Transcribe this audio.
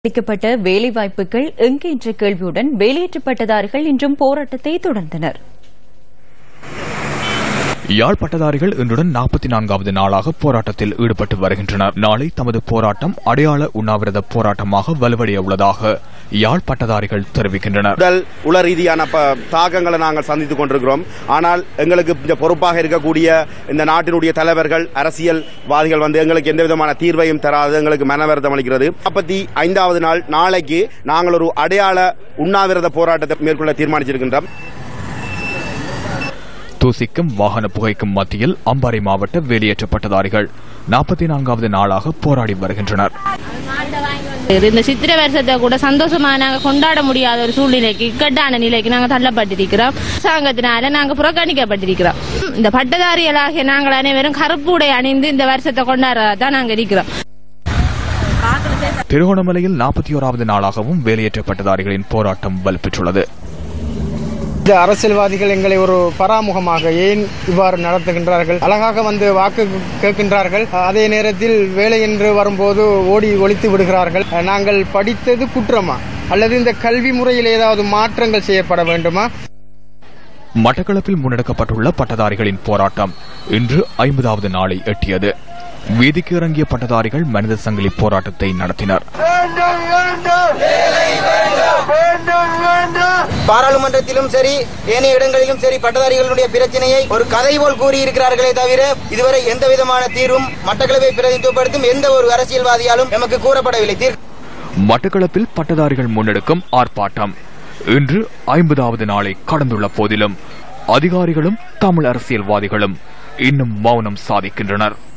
அளிக்கப்பட்ட வேலைவாய்ப்புகள் எங்கே என்ற கேள்வியுடன் வேலையற்ற பட்டதாரிகள் இன்றும் போராட்டத்தை தொடர்ந்தனர். யாழ் பட்டதாரிகள் இன்றுடன் 44வது நாளாக போராட்டத்தில் ஈடுபட்டு வருகின்றனர். நாளை தமது போராட்டம் அடையாள உண்ணாவிரத போராட்டமாக வலுவடைய உள்ளதாக யாழ் பட்டதாரிகள் தெரிவிக்கின்றனர். உள ரீதியான தாக்கங்களை நாங்கள் சந்தித்துக் கொண்டிருக்கிறோம். ஆனால் எங்களுக்கு பொறுப்பாக இருக்கக்கூடிய இந்த நாட்டினுடைய தலைவர்கள், அரசியல்வாதிகள் எங்களுக்கு எந்த விதமான தீர்வையும் தராது எங்களுக்கு மனவருத்தம் அளிக்கிறது. 45வது நாள் நாளைக்கு நாங்கள் ஒரு அடையாள உண்ணாவிரத போராட்டத்தை மேற்கொள்ள தீர்மானிச்சிருக்கின்றோம். தூசிக்கும் வாகன புகைக்கும் மத்தியில் அம்பாறை மாவட்ட வேலையற்ற பட்டதாரிகள் 44வது நாளாக போராடி வருகின்றனர். இந்த சித்திரை வருஷத்தை கூட சந்தோஷமா நாங்க கொண்டாட முடியாத ஒரு சூழ்நிலைக்கு, இக்கட்டான நிலைக்கு நாங்க தள்ளப்பட்டிருக்கிறோம். அரசாங்கத்தினால நாங்க புறக்கணிக்கப்பட்டிருக்கிறோம். இந்த பட்டதாரிகளாகிய நாங்கள் அனைவரும் கருப்பு உடை அணிந்து இந்த வருஷத்தை கொண்டாடுறதான் நாங்க இருக்கிறோம். திருகோணமலையில் 41வது நாளாகவும் வேலையற்ற பட்டதாரிகளின் போராட்டம் வலுப்பெற்றுள்ளது. இந்த அரசியல்வாதிகள் எங்களை ஒரு பராமுகமாக ஏன் இவ்வாறு நடத்துகின்றார்கள்? அழகாக வாக்கு கேட்கின்றார்கள், அதே நேரத்தில் வேலை என்று வரும்போது ஓடி ஒழித்து விடுகிறார்கள். நாங்கள் படித்தது குற்றமா அல்லது இந்த கல்வி முறையில் ஏதாவது மாற்றங்கள் செய்யப்பட வேண்டுமா? மட்டக்களப்பில் முன்னெடுக்கப்பட்டுள்ள பட்டதாரிகளின் போராட்டம் இன்று 50வது நாளை எட்டியது. வீதிக்கு இறங்கிய பட்டதாரிகள் மனித சங்கிலி போராட்டத்தை நடத்தினர். பாராளுமன்றத்திலும் சரி ஏனைய இடங்களிலும் சரி பட்டதாரிகளுடைய பிரச்சனையை ஒரு கதை போல் கூறியிருக்கிறார்களே தவிர இதுவரை எந்த விதமான தீர்வும் மட்டக்களப்பை பிரதிநிதித்துவப்படுத்தும் எந்த ஒரு அரசியல்வாதியாலும் நமக்கு கூறப்படவில்லை. மட்டக்களப்பில் பட்டதாரிகள் முன்னெடுக்கும் ஆர்ப்பாட்டம் இன்று 50வது நாளை கடந்துள்ள போதிலும் அதிகாரிகளும் தமிழ் அரசியல்வாதிகளும் இன்னும் மௌனம் சாதிக்கின்றனர்.